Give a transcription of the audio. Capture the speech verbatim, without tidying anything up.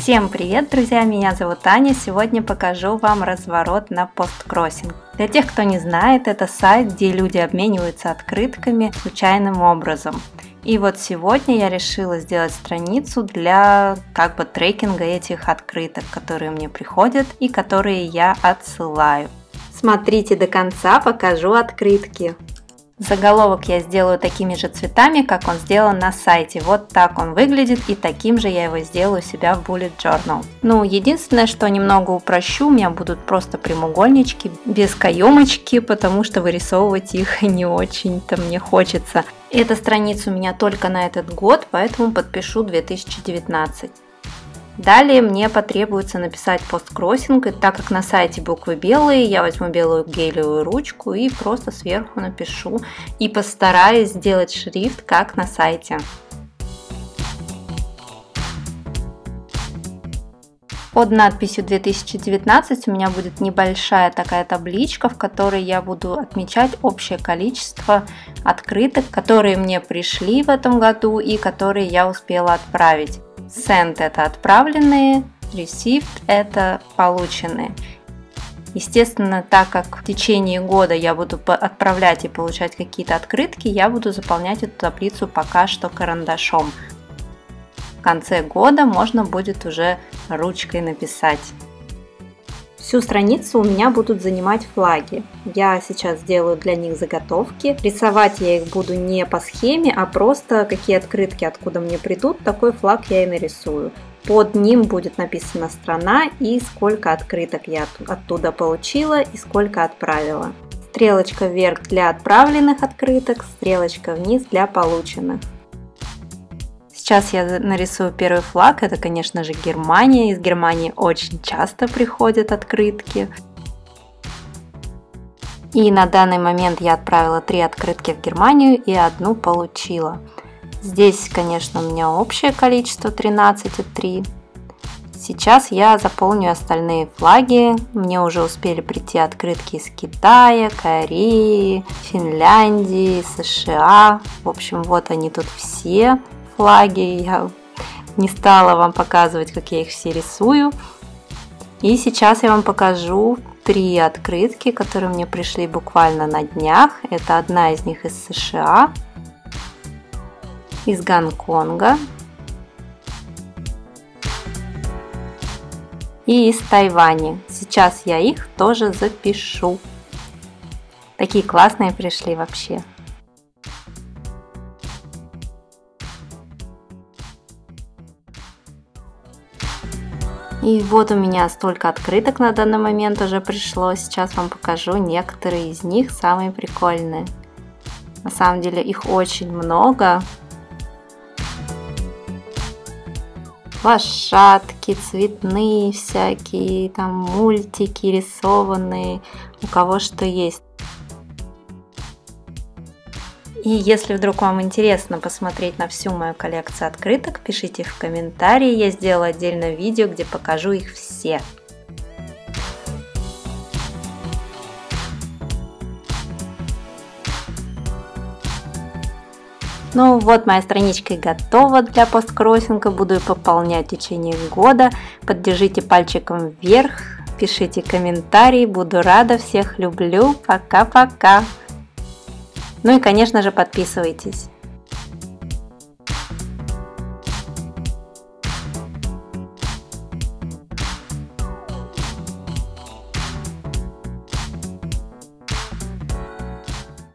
Всем привет, друзья! Меня зовут Аня. Сегодня покажу вам разворот на PostCrossing. Для тех, кто не знает, это сайт, где люди обмениваются открытками случайным образом. И вот сегодня я решила сделать страницу для как бы трекинга этих открыток, которые мне приходят и которые я отсылаю. Смотрите до конца, покажу открытки. Заголовок я сделаю такими же цветами, как он сделан на сайте. Вот так он выглядит, и таким же я его сделаю у себя в Bullet Journal. Ну, единственное, что немного упрощу, у меня будут просто прямоугольнички без каемочки, потому что вырисовывать их не очень-то мне хочется. Эта страница у меня только на этот год, поэтому подпишу две тысячи девятнадцать. Далее мне потребуется написать посткроссинг, и так как на сайте буквы белые, я возьму белую гелевую ручку и просто сверху напишу и постараюсь сделать шрифт, как на сайте. Под надписью две тысячи девятнадцать у меня будет небольшая такая табличка, в которой я буду отмечать общее количество открыток, которые мне пришли в этом году и которые я успела отправить. Sent – это отправленные, Received – это полученные. Естественно, так как в течение года я буду отправлять и получать какие-то открытки, я буду заполнять эту таблицу пока что карандашом. В конце года можно будет уже ручкой написать. Всю страницу у меня будут занимать флаги. Я сейчас сделаю для них заготовки. Рисовать я их буду не по схеме, а просто какие открытки откуда мне придут, такой флаг я и нарисую. Под ним будет написана страна и сколько открыток я оттуда получила и сколько отправила. Стрелочка вверх для отправленных открыток, стрелочка вниз для полученных. Сейчас я нарисую первый флаг, это, конечно же, Германия. Из Германии очень часто приходят открытки. И на данный момент я отправила три открытки в Германию и одну получила. Здесь, конечно, у меня общее количество тринадцать и три. Сейчас я заполню остальные флаги. Мне уже успели прийти открытки из Китая, Кореи, Финляндии, США. В общем, вот они тут все. Флаги. Я не стала вам показывать, как я их все рисую. И сейчас я вам покажу три открытки, которые мне пришли буквально на днях. Это одна из них из США, из Гонконга и из Тайваня. Сейчас я их тоже запишу. Такие классные пришли вообще. И вот у меня столько открыток на данный момент уже пришло. Сейчас вам покажу некоторые из них, самые прикольные. На самом деле их очень много. Лошадки, цветные всякие, там мультики рисованные, у кого что есть. И если вдруг вам интересно посмотреть на всю мою коллекцию открыток, пишите в комментарии, я сделаю отдельное видео, где покажу их все. Ну вот, моя страничка готова для посткроссинга, буду ее пополнять в течение года. Поддержите пальчиком вверх, пишите комментарии, буду рада, всех люблю, пока-пока! Ну и, конечно же, подписывайтесь.